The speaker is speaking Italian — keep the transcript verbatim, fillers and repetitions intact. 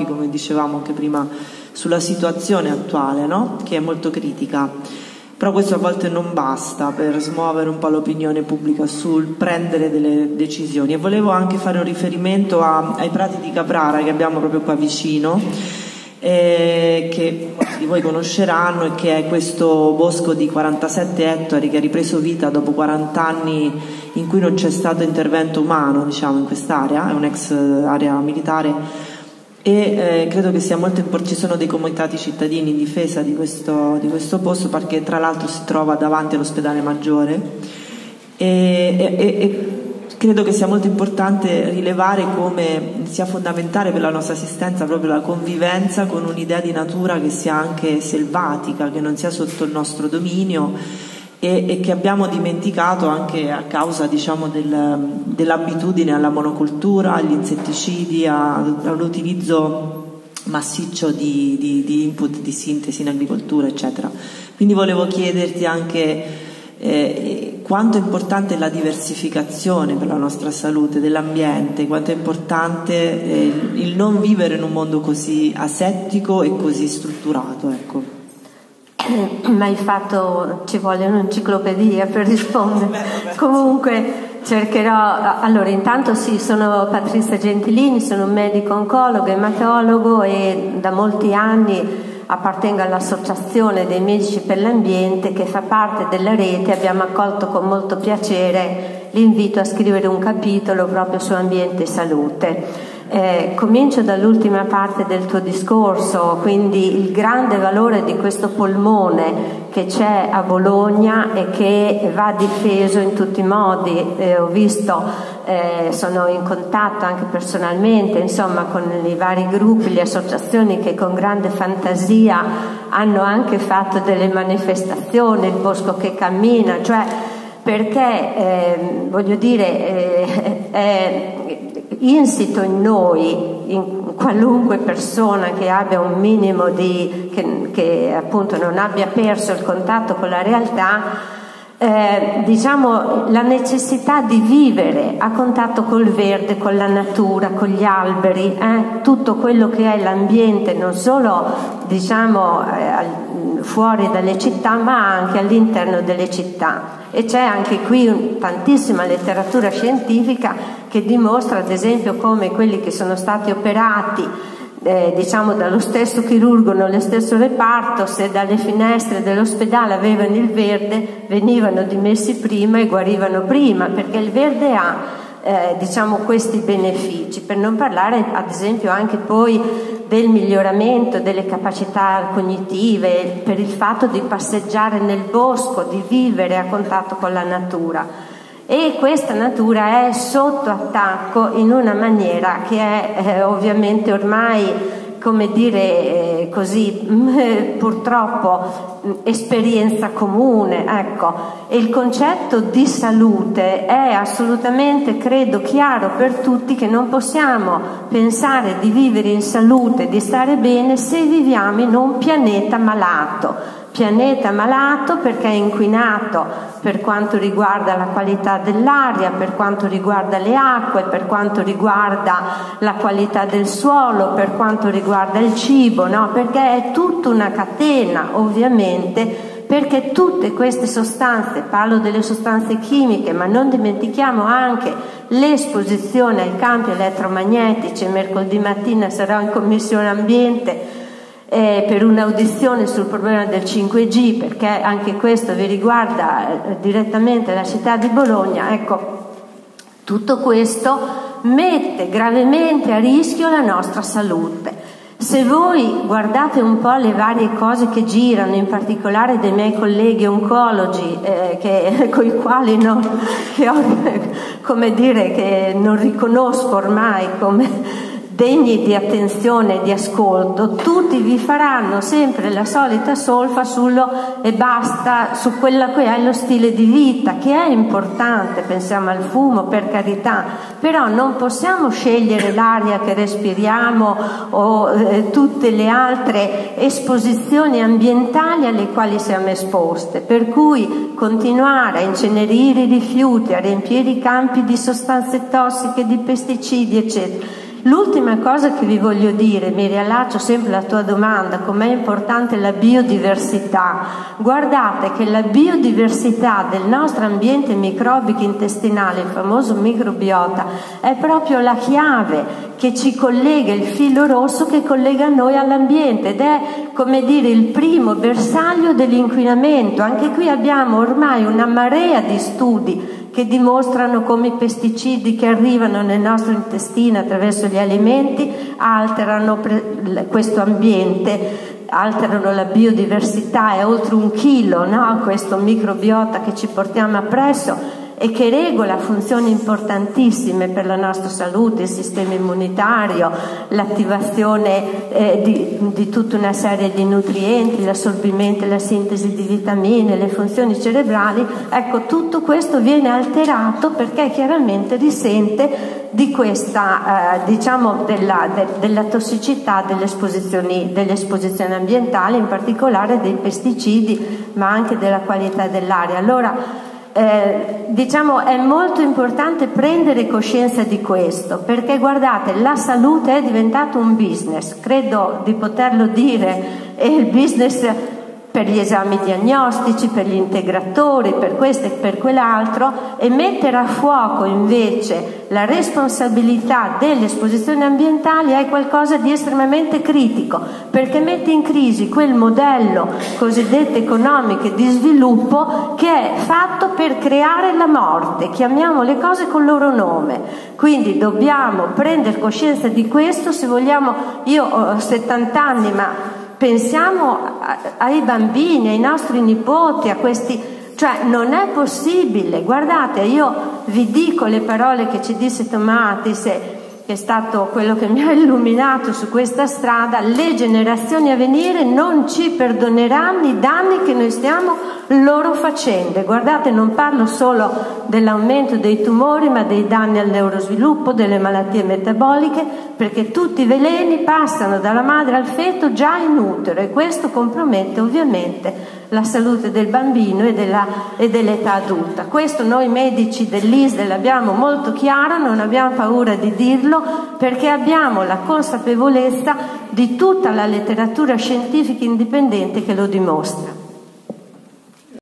occhi, come dicevamo anche prima, sulla situazione attuale, no? Che è molto critica. Però questo a volte non basta per smuovere un po' l'opinione pubblica sul prendere delle decisioni. E volevo anche fare un riferimento a, ai prati di Caprara che abbiamo proprio qua vicino, eh, che molti di voi conosceranno, e che è questo bosco di quarantasette ettari che ha ripreso vita dopo quaranta anni in cui non c'è stato intervento umano, diciamo, in quest'area. È un'ex area militare. E eh, credo che sia molto importante. Ci sono dei comitati cittadini in difesa di questo, di questo posto, perché tra l'altro si trova davanti all'ospedale Maggiore, e, e, e credo che sia molto importante rilevare come sia fondamentale per la nostra esistenza proprio la convivenza con un'idea di natura che sia anche selvatica, che non sia sotto il nostro dominio, e, e che abbiamo dimenticato anche a causa, diciamo, del, dell'abitudine alla monocultura, agli insetticidi, a, all'utilizzo massiccio di, di, di input di sintesi in agricoltura, eccetera. Quindi volevo chiederti anche eh, quanto è importante la diversificazione per la nostra salute dell'ambiente, quanto è importante eh, il non vivere in un mondo così asettico e così strutturato, ecco. Ma hai fatto, ci vuole un'enciclopedia per rispondere. Beh, beh, comunque cercherò. Allora, intanto sì, sono Patrizia Gentilini, sono un medico oncologo, ematologo, e da molti anni appartengo all'Associazione dei Medici per l'Ambiente, che fa parte della rete. Abbiamo accolto con molto piacere l'invito a scrivere un capitolo proprio su ambiente e salute. Eh, comincio dall'ultima parte del tuo discorso, quindi il grande valore di questo polmone che c'è a Bologna e che va difeso in tutti i modi. Eh, ho visto, eh, sono in contatto anche personalmente, insomma, con i vari gruppi, le associazioni che con grande fantasia hanno anche fatto delle manifestazioni, il bosco che cammina, cioè perché eh, voglio dire eh, è insito in noi, in qualunque persona che abbia un minimo di che, che appunto non abbia perso il contatto con la realtà, eh, diciamo la necessità di vivere a contatto col verde, con la natura, con gli alberi, eh, tutto quello che è l'ambiente, non solo diciamo eh, fuori dalle città, ma anche all'interno delle città. E c'è anche qui tantissima letteratura scientifica che dimostra, ad esempio, come quelli che sono stati operati eh, diciamo dallo stesso chirurgo nello stesso reparto, se dalle finestre dell'ospedale avevano il verde, venivano dimessi prima e guarivano prima, perché il verde ha eh, diciamo questi benefici, per non parlare ad esempio anche poi del miglioramento delle capacità cognitive, per il fatto di passeggiare nel bosco, di vivere a contatto con la natura. E questa natura è sotto attacco in una maniera che è eh, ovviamente ormai, come dire eh, così, eh, purtroppo mh, esperienza comune, ecco. E il concetto di salute è assolutamente, credo, chiaro per tutti, che non possiamo pensare di vivere in salute, di stare bene, se viviamo in un pianeta malato. Pianeta malato perché è inquinato per quanto riguarda la qualità dell'aria, per quanto riguarda le acque, per quanto riguarda la qualità del suolo, per quanto riguarda il cibo, no? Perché è tutta una catena, ovviamente, perché tutte queste sostanze, parlo delle sostanze chimiche, ma non dimentichiamo anche l'esposizione ai campi elettromagnetici. Mercoledì mattina sarò in Commissione Ambiente Eh, per un'audizione sul problema del cinque G, perché anche questo vi riguarda eh, direttamente la città di Bologna. Ecco, tutto questo mette gravemente a rischio la nostra salute. Se voi guardate un po' le varie cose che girano, in particolare dei miei colleghi oncologi, eh, che, con i quali non, che ho, come dire, che non riconosco ormai come degni di attenzione e di ascolto, tutti vi faranno sempre la solita solfa sullo e basta, su quello che è lo stile di vita, che è importante. Pensiamo al fumo, per carità, però non possiamo scegliere l'aria che respiriamo o eh, tutte le altre esposizioni ambientali alle quali siamo esposte, per cui continuare a incenerire i rifiuti, a riempire i campi di sostanze tossiche, di pesticidi, eccetera, L'ultima cosa che vi voglio dire, mi riallaccio sempre alla tua domanda, com'è importante la biodiversità. Guardate che la biodiversità del nostro ambiente microbico intestinale, il famoso microbiota, è proprio la chiave che ci collega, il filo rosso che collega noi all'ambiente, ed è, come dire, il primo bersaglio dell'inquinamento. Anche qui abbiamo ormai una marea di studi che dimostrano come i pesticidi che arrivano nel nostro intestino attraverso gli alimenti alterano questo ambiente, alterano la biodiversità. È oltre un chilo, no? Questo microbiota che ci portiamo appresso e che regola funzioni importantissime per la nostra salute, il sistema immunitario, l'attivazione eh, di, di tutta una serie di nutrienti, l'assorbimento e la sintesi di vitamine, le funzioni cerebrali. Ecco, tutto questo viene alterato perché chiaramente risente di questa, eh, diciamo, della, de, della tossicità delle esposizioni, delle esposizioni ambientali, in particolare dei pesticidi, ma anche della qualità dell'aria. Allora, Eh, diciamo, è molto importante prendere coscienza di questo, perché guardate, la salute è diventato un business, credo di poterlo dire, è il business per gli esami diagnostici, per gli integratori, per questo e per quell'altro, e mettere a fuoco invece la responsabilità delle esposizioni ambientali è qualcosa di estremamente critico, perché mette in crisi quel modello cosiddetto economico e di sviluppo che è fatto per creare la morte. Chiamiamo le cose col loro nome, quindi dobbiamo prendere coscienza di questo se vogliamo. Io ho settanta anni, ma pensiamo ai bambini, ai nostri nipoti, a questi, cioè non è possibile. Guardate, io vi dico le parole che ci disse Tomatis, che è stato quello che mi ha illuminato su questa strada: le generazioni a venire non ci perdoneranno i danni che noi stiamo loro facendo. Guardate, non parlo solo dell'aumento dei tumori, ma dei danni al neurosviluppo, delle malattie metaboliche, perché tutti i veleni passano dalla madre al feto già in utero, e questo compromette ovviamente la salute del bambino e, della, e dell'età adulta. Questo noi medici dell'I S D l'abbiamo molto chiaro, non abbiamo paura di dirlo, perché abbiamo la consapevolezza di tutta la letteratura scientifica indipendente che lo dimostra.